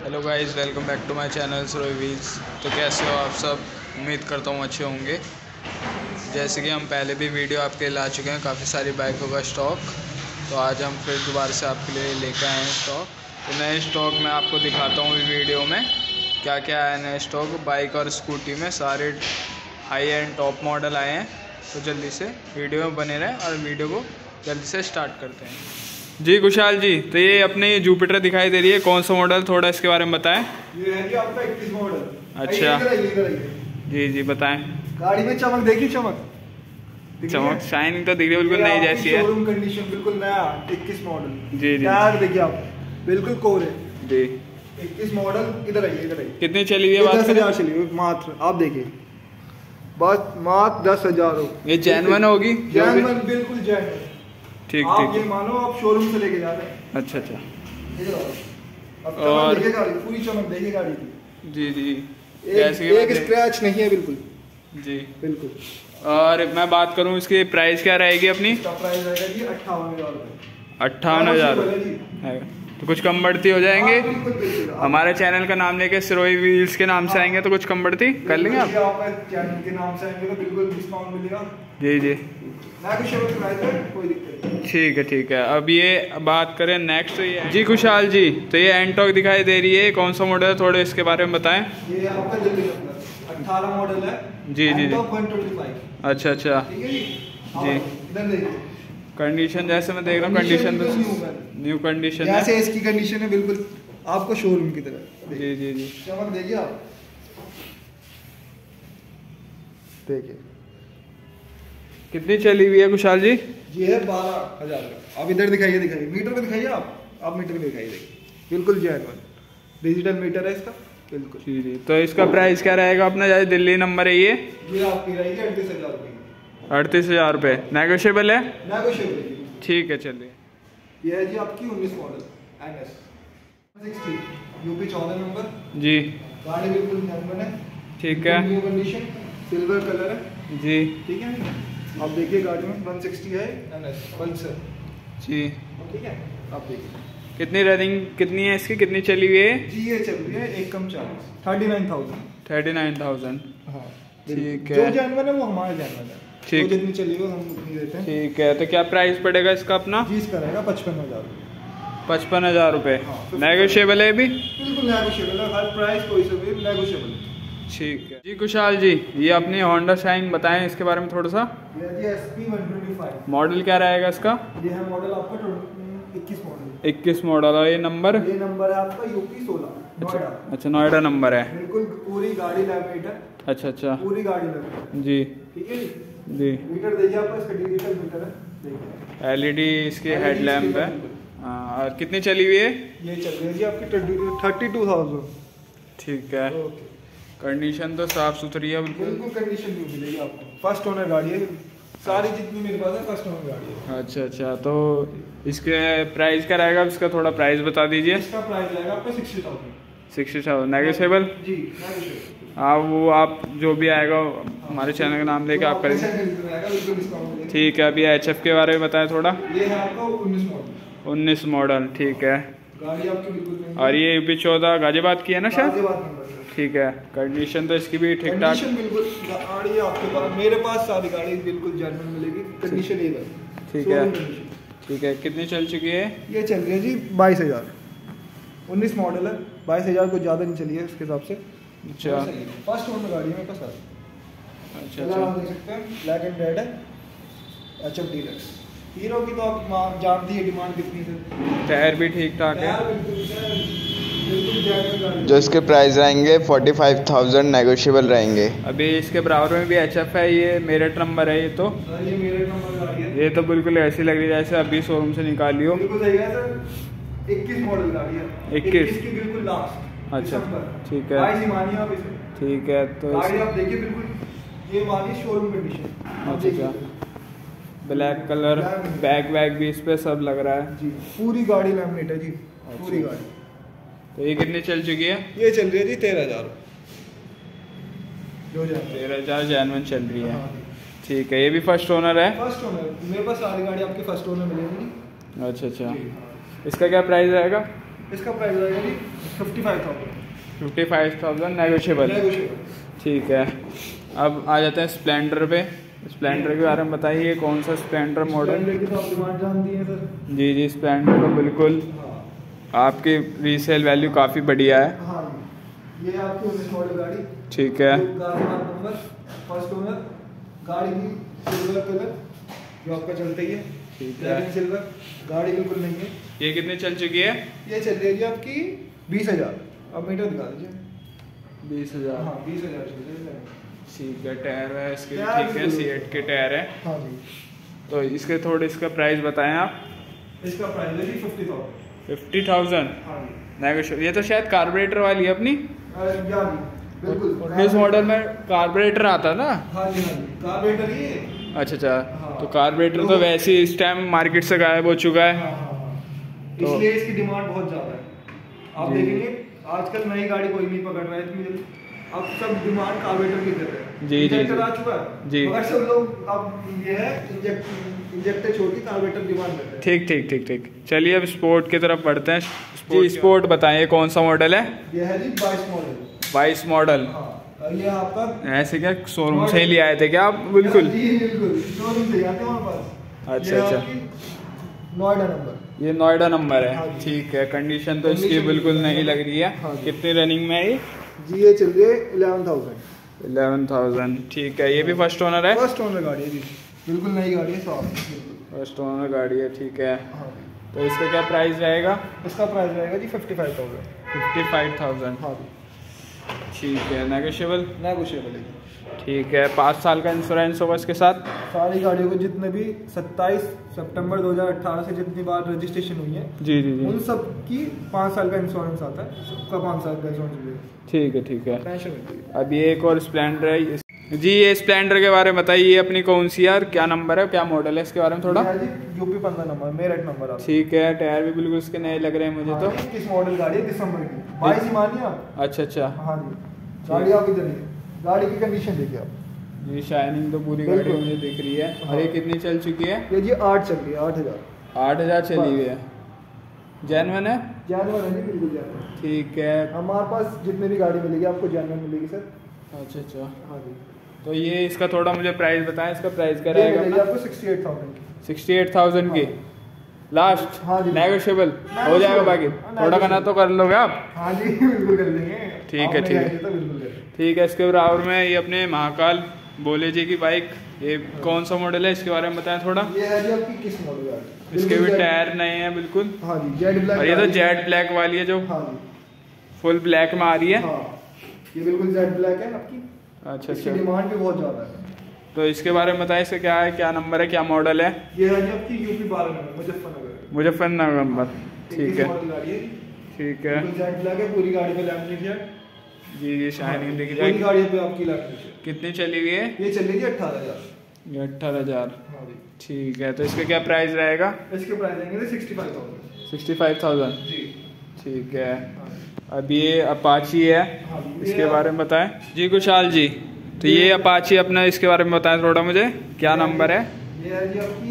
Hello guys, welcome back to my channel Saroi Wheels. तो कैसे हो आप सब? उम्मीद करता हूँ अच्छे होंगे। जैसे कि हम पहले भी वीडियो आपके ला चुके हैं काफ़ी सारी बाइकों का स्टॉक, तो आज हम फिर दोबारा से आपके लिए लेकर आए हैं स्टॉक। तो नए स्टॉक मैं आपको दिखाता हूँ वीडियो में क्या क्या आया नए स्टॉक। बाइक और स्कूटी में सारे हाई एंड टॉप मॉडल आए हैं। तो जल्दी से वीडियो में बने रहें और वीडियो को जल्दी से स्टार्ट करते हैं। जी कुशाल जी, तो ये अपने जुपिटर दिखाई दे रही है, कौन सा मॉडल, थोड़ा इसके बारे में बताएं। ये है जी आपका 21 मॉडल। अच्छा इधर जी जी बताएं। गाड़ी में चमक देखी, चमक शाइनिंग तो दिख रही है, बिल्कुल नई जैसी है। शोरूम कंडीशन बिल्कुल नया 21 मॉडल। जी जी टायर देखिए आप, बिल्कुल कोरे जी। 21 मॉडल। इधर आइए। कितनी चली हुई है? 10,000 चली हुई मात्र। आप देखिए बस मात्र 10,000 हो। ये जेन्युइन होगी? जेन्युइन, बिल्कुल जेन्युइन। ठीक आप ठीक। ये मानो आप शोरूम से लेके जा रहे हैं। अच्छा अच्छा। इधर आओ। अब और देखिए गाड़ी, पूरी चमक देखिए गाड़ी की। जी जी। एक स्क्रैच नहीं है, बिल्कुल जी बिल्कुल। और मैं बात करूं इसकी प्राइस क्या रहेगी अपनी? इसका प्राइस रहेगा जी 58,000 रुपये। 58,000 तो कुछ कम बढ़ती हो जाएंगे? हमारे चैनल का नाम लेके सरोई व्हील्स के नाम से आएंगे तो कुछ कम बढ़ती कर लेंगे आप? चैनल के नाम से आएंगे तो बिल्कुल डिस्काउंट मिलेगा। जी जी कोई दिक्कत नहीं। ठीक है। अब ये बात करें नेक्स्ट जी कुशाल जी, तो ये एंटॉक दिखाई दे रही है, कौन सा मॉडल है, थोड़े इसके बारे में बताएं। ये आपका जल्दी 18 मॉडल है। जी जी 125। अच्छा अच्छा ठीक है जी। इधर देखिए कंडीशन, जैसे मैं देख रहा हूँ कंडीशन तो न्यू कंडीशन है। जैसे इसकी कंडीशन है बिल्कुल आपको शोरूम की तरह। जी जी जी। चमक देखिए आप, देखिए कितनी चली हुई है कुशाल जी? ये है 12,000 का। आप इधर दिखाइए मीटर पे दिखाइए। आप मीटर पे दिखाइए, देखिए बिल्कुल जेन्युइन डिजिटल मीटर है इसका, बिल्कुल। जी जी। तो इसका प्राइस क्या रहेगा अपना? जैसे दिल्ली नंबर है ये आपकी रहेगी 38,000 रुपये। 38,000 रुपये नेगोशिएबल है? नेगोशिएबल। ठीक है चलिए। ये है जी आपकी 19 मॉडल NS 60 यूपी 14 नंबर जी। गाड़ी बिल्कुल जेन्युइन है। ठीक है। न्यू कंडीशन, सिल्वर कलर है जी। ठीक है। आप देखिए गाड़ी में 160 है NS पल्सर जी। ठीक है। आप देखिए कितनी रनिंग कितनी है इसकी, कितनी चली हुई है? जी ये चल रही है एक कम 39,000। 39,000। हाँ ठीक जो है। जेन्युइन है वो हमारा जेन्युइन है। ठीक। जितनी चली हुई हम उतनी देते हैं। ठीक है। तो क्या प्राइस पड़ेगा इसका अपना? जी इसका रहेगा 55,000। 55,000 रुपये। हाँ, नेगोशिएबल है भी? बिल्कुल नेगोशिएबल है। हर प्राइस कोई से भी नेगोशिएबल है। ठीक है जी कुशाल जी, ये अपनी होंडा शाइन बताएं इसके बारे में थोड़ा सा। ये जी SP 125 मॉडल क्या रहेगा इसका? ये है मॉडल आपका 21 मॉडल। 21 मॉडल। और ये नंबर? ये नंबर है आपका UP 16 नोएडा। अच्छा नोएडा नंबर है। बिल्कुल पूरी गाड़ी लैमिनेट है। अच्छा पूरी गाड़ी लैमिनेट जी ठीक है जी। मीटर देखिए आपका, इसका डिजिटल मीटर है, देखिए LED इसकी हेडलैम्प है। हाँ, और कितनी चली हुई है? ये चल रही है जी आपकी 32,000। ठीक है। कंडीशन तो साफ सुथरी है बिल्कुल कंडीशन भी मिलेगी आपको। फर्स्ट ओनर गाड़ी है, सारी जितनी मेरे पास है फर्स्ट ओनर गाड़ी है। अच्छा। तो इसके प्राइस क्या रहेगा? इसका थोड़ा प्राइस बता दीजिए। इसका प्राइस रहेगा आपका 60,000। 60,000 नेगोशिएबल? जी नेगोशिएबल। हाँ वो आप जो भी आएगा हमारे चैनल का नाम लेके आप करेंगे। ठीक है। अभी HF के बारे में बताएं थोड़ा। ये है आपका 19 मॉडल। 19 मॉडल ठीक है। गाड़ी आपकी बिल्कुल। और ये UP 14 गाजियाबाद की है ना शायद? ठीक है। कंडीशन तो इसकी भी ठीक ठाक। बिल्कुल गाड़ी आपके पास, मेरे पास सारी गाड़ी बिल्कुल जेन्युइन मिलेगी। कंडीशन ये है। ठीक है। कितनी चल चुकी है? ये चल रही है जी 22,000। 19 मॉडल है, 22,000 को ज़्यादा नहीं चली है उसके हिसाब से। अच्छा। फर्स्ट ओनर गाड़ी है मेरे पास। अच्छा। आप देख सकते हैं ब्लैक एंड रेड है, HF डीलक्स। हीरो की तो आप जानती है डिमांड कितनी है। टायर भी ठीक ठाक है। जो इसके प्राइस रहेंगे 45,000 नेगोशिएबल रहेंगे। अभी इसके बराबर में भी HF है, ये मेरठ नंबर है। ये तो ये मेरठ नंबर गाड़ी है। ये तो बिल्कुल ऐसी लग रही है जैसे अभी शोरूम से निकाली हो। बिल्कुल सही है सर। 21 मॉडल गाड़ी है। 21 की बिल्कुल लास्ट। अच्छा ठीक है। ठीक है। तो गाड़ी आप देखिए बिल्कुल ये मानिए शोरूम कंडीशन। अच्छा। ब्लैक कलर, बैग भी इस पे सब लग रहा है जी। पूरी गाड़ी लैमिनेट है जी। पूरी गाड़ी। तो ये कितनी चल चुकी है? ये चल रही है जी 13,000। 13,000 जेन्युइन चल रही है। ठीक है। ये भी फर्स्ट ओनर है? First owner. मेरे पास सारी गाड़ी आपकी फर्स्ट ओनर मिलेगी। अच्छा। इसका क्या प्राइस रहेगा? इसका प्राइस रहेगा जी 55,000। 55,000 नेगोशिएबल। ठीक है, अब आ जाते हैं स्प्लेंडर पे। स्प्लेंडर के बारे में बताइए, कौन सा स्प्लेंडर मॉडल? की तो आप डिमांड जानती हैं सर। जी जी, स्प्लेंडर तो बिल्कुल आपकी रीसेल वैल्यू काफ़ी बढ़िया है। हाँ, ये आपकी 19 मॉडल गाड़ी। ठीक है, नंबर, फर्स्ट ओनर, गाड़ी की सिल्वर कलर जो आपका चलता ही है। ठीक है, सिल्वर गाड़ी बिल्कुल नहीं है। ये कितने चल चुकी है? ये चल रही है आपकी 20,000। अब मीटर दिखा दीजिए। 20,000। हाँ 20,000 चल रही है। ठीक है, टायर है इसके, ठीक है, सीएट के टायर है। हाँ जी। तो इसके थोड़े इसका प्राइस बताएं आप। इसका प्राइस है जी 50,000। 50,000 हाँ जी। नेगोशिएबल। ये तो शायद कार्बोरेटर वाली है अपनी। बिल्कुल 19 मॉडल में कार्बोरेटर आता ना। हाँ जी, हाँ जी, कार्बोरेटर ही है। अच्छा अच्छा, हाँ। तो कार्बोरेटर तो वैसे ही इस टाइम मार्केट से गायब हो चुका है। हाँ। तो इसलिए इसकी डिमांड बहुत ज़्यादा है। आप देखेंगे आजकल नई गाड़ी कोई नहीं पकड़ रहा है इतनी जल्दी। अब सब डिमांड कार्बोरेटर की कर रहे हैं। जी जी इंजेक्टर आ चुका है जी, मगर सब लोग अब ये है इंजेक्टर छोड़ के कार्बोरेटर डिमांड कर रहे हैं। ठीक ठीक ठीक ठीक। चलिए अब स्पोर्ट की तरफ बढ़ते हैं। जी, स्पोर्ट बताइए कौन सा मॉडल है? ये है जी 22 मॉडल। 22 मॉडल। हाँ, ये आपका ऐसे क्या शोरूम से ही ले आए थे क्या आप? बिल्कुल जी बिल्कुल, शोरूम से आते हैं हमारे पास। अच्छा अच्छा, नोएडा नंबर। ये नोएडा नंबर हाँ है। जी। ठीक है, कंडीशन तो इसकी बिल्कुल नहीं लग रही है। हाँ जी। कितनी रनिंग में है ये? जी ये चल रही है 11,000। 11,000। ठीक है, ये भी फर्स्ट ओनर है? फर्स्ट ओनर गाड़ी है जी, बिल्कुल नई गाड़ी है, साफ। फर्स्ट ओनर गाड़ी है, ठीक है। हाँ, तो इसका क्या प्राइस रहेगा? इसका प्राइस रहेगा जी 55,000। 55,000। हाँ जी, ठीक है, नेगोशिएबल? नेगोशिएबल है। ठीक है, 5 साल का इंश्योरेंस होगा इसके साथ? सारी गाड़ियों को जितने भी 27 सितंबर 2018 से जितनी बार रजिस्ट्रेशन हुई है जी जी जी, उन सब की 5 साल का इंश्योरेंस आता है, सबका 5 साल का इंश्योरेंस भी है। ठीक है ठीक है। टेंशन नहीं। अब ये एक और स्प्लेंडर है जी, ये स्प्लेंडर के बारे में बताइए, ये अपनी कौन सी यार, क्या नंबर है, क्या मॉडल है, इसके बारे में थोड़ा? जी यूपी 15 नंबर, मेरठ नंबर आप। ठीक है, टायर भी बिल्कुल इसके नए लग रहे हैं मुझे। तो किस मॉडल गाड़ी है? दिसंबर की 22 ही मानिए आप। अच्छा अच्छा, हाँ जी, गाड़ी आप इधर है, गाड़ी की कंडीशन देखिए आप। ये शाइनिंग तो पूरी गाड़ी मुझे दिख रही है। और ये कितनी चल चुकी है? ये जी 8 चल रही है, 8,000। 8,000 चली हुई है। जेन्युइन है? जानवर है जी, बिल्कुल जानवर। ठीक है, हमारे पास जितनी भी गाड़ी मिलेगी आपको जानवर मिलेगी सर। अच्छा अच्छा। हाँ जी, तो ये इसका थोड़ा मुझे प्राइस बताएं, इसका प्राइस क्या ये रहेगा मिलेगी अपना? आपको 68,000 की। 68,000 की लास्ट? हाँ जी, नेगोशिएबल हो जाएगा बाकी? थोड़ा करना तो कर लोगे आप? हाँ जी बिल्कुल कर लेंगे। ठीक है ठीक है तो बिल्कुल करेंगे। ठीक है। इसके बराबर में ये अपने महाकाल बोले जी की बाइक, ये कौन सा मॉडल है, इसके बारे में बताएं थोड़ा। ये है जी आपकी किस मॉडल है? इसके भी टायर नए हैं बिल्कुल। हाँ जी, जेड ब्लैक। और ये तो जेड ब्लैक वाली है जो हाँ जी, फुल ब्लैक में आ रही है। हाँ ये बिल्कुल जेड ब्लैक है आपकी। अच्छा इसकी अच्छा, डिमांड भी बहुत ज़्यादा है। तो इसके बारे में बताएं, इसका क्या है, क्या नंबर है, क्या मॉडल है? ये है जी आपकी UP 12 number, Muzaffarnagar. Muzaffarnagar number. ठीक है गाड़ी है, ठीक है। बिल्कुल जेड ब्लैक है, पूरी गाड़ी पे लैमिनेट है। जी जी, शाइनिंग दिख पूरी जाएगी। गाड़ी पे आपकी लैमिनेट है। कितनी चली हुई है? ये चल रही है 18,000। ये 18,000। हाँ जी, ठीक है, तो इसका क्या प्राइस रहेगा? इसके प्राइस आएंगे 65,000। 65,000। जी ठीक है। हाँ। अब ये अपाची है, हाँ, इसके बारे में बताएं जी कुशाल जी। तो ये अपाची अपना, इसके बारे में बताएं थोड़ा मुझे, क्या नंबर है? ये है जी आपकी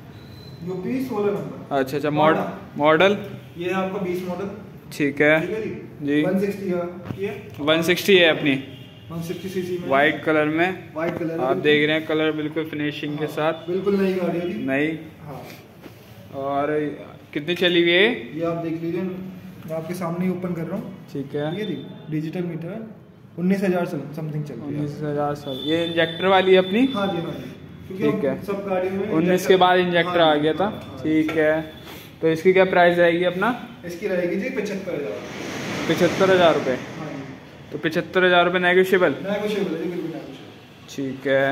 यूपी 16 नंबर। अच्छा अच्छा, मॉडल? ये है आपका 20 मॉडल। ठीक है ठीक है जी। 160 है, 160 है अपनी, 160 सीसी में, वाइट कलर में। वाइट कलर आप देख रहे हैं, कलर बिल्कुल फिनिशिंग के साथ, बिल्कुल नई गाड़ी है जी। नई। हाँ, और कितनी चली हुई है? ये आप देख लीजिए, मैं आपके सामने ही ओपन कर रहा हूँ। ठीक है, ये डिजिटल मीटर है, 19,000 समथिंग चल रही है। 19,000 सर। ये इंजेक्टर वाली है अपनी? हाँ जी, हाँ जी, क्योंकि ठीक है। सब गाड़ियों में 19 के बाद इंजेक्टर आ गया था। ठीक है, तो इसकी क्या प्राइस रहेगी अपना? इसकी रहेगी जी 75,000। 75,000 रुपये। हाँ जी, तो 75,000 रुपये नेगोशिएबल? नेगोशिएबल है जी, बिल्कुल नेगोशिएबल। ठीक है।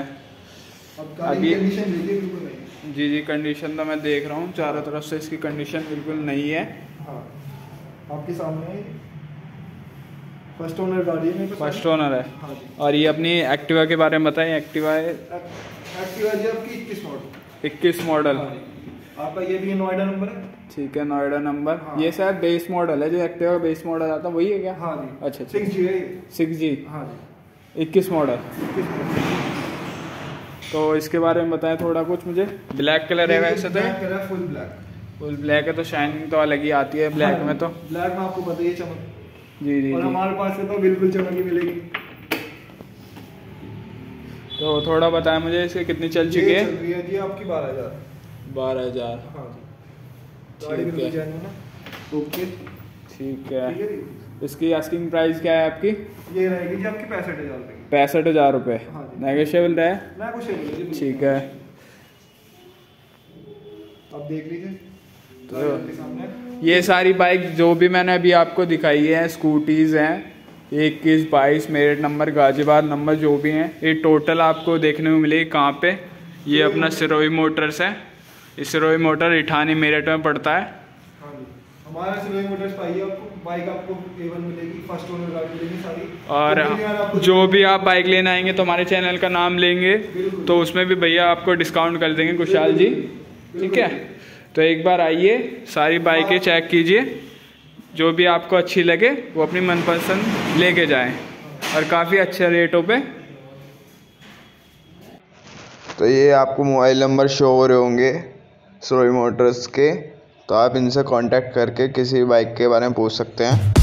अब गाड़ी की कंडीशन देखिए, बिल्कुल नहीं। जी जी, कंडीशन तो मैं देख रहा हूँ चारों तरफ से, इसकी कंडीशन बिल्कुल नहीं है। हाँ, आपके सामने फर्स्ट ओनर गाड़ी है मेरे पास। फर्स्ट ओनर है। हाँ जी। और ये अपनी एक्टिवा के बारे में बताएं। एक्टिवा है, एक्टिवा जी आपकी 21 मॉडल। 21 मॉडल। हाँ जी, आपका ये भी नोएडा नंबर है। ठीक है, नोएडा नंबर। हाँ। ये शायद बेस मॉडल है, जो एक्टिवा का बेस मॉडल आता है वही है क्या? हाँ जी, अच्छा अच्छा, 6G है ये। 6G। हाँ जी, 21 मॉडल। 21 मॉडल। तो इसके बारे में बताएं थोड़ा कुछ मुझे। ब्लैक कलर है वैसे तो? Black colour, full black. Full black है तो शाइनिंग तो अलग ही आती है ब्लैक में। तो ब्लैक में आपको पता ही है चमक। जी। और हमारे पास से तो बिल्कुल चमक ही मिलेगी। तो थोड़ा बताएं मुझे इसके कितनी चल चुकी है? चल रही है जी आपकी 12,000। 12,000। हाँ जी, गाड़ी बिल्कुल जेन्युइन है। ओके ठीक है। इसकी आस्किंग प्राइस क्या है आपकी? ये रहेगी जी आपकी 65,000 रुपये। 65,000 रुपये। हाँ जी, नेगोशिएबल है? नेगोशिएबल। ठीक है, आप देख लीजिए। तो ये सारी बाइक जो भी मैंने अभी आपको दिखाई है, स्कूटीज़ हैं 21, 22, मेरठ नंबर, गाजियाबाद नंबर, जो भी हैं, ये टोटल आपको देखने को मिलेगी कहाँ पे? ये अपना सिरोही मोटर्स है। ये सिरोही मोटर इठानी मेरठ में पड़ता है। हाँ जी, हमारा सिरोही मोटर्स पाइए आपको बाइक आपको A1 मिलेगी, फर्स्ट ओनर गाड़ी मिलेगी सारी। और जो भी आप बाइक लेने आएंगे तो हमारे चैनल का नाम लेंगे तो उसमें भी भैया आपको डिस्काउंट कर देंगे, कुशाल जी। ठीक है, तो एक बार आइए, सारी बाइकें चेक कीजिए, जो भी आपको अच्छी लगे वो अपनी मनपसंद लेके जाएं और काफ़ी अच्छे रेटों पे। तो ये आपको मोबाइल नंबर शो हो रहे होंगे सिरोही मोटर्स के, तो आप इनसे कांटेक्ट करके किसी बाइक के बारे में पूछ सकते हैं।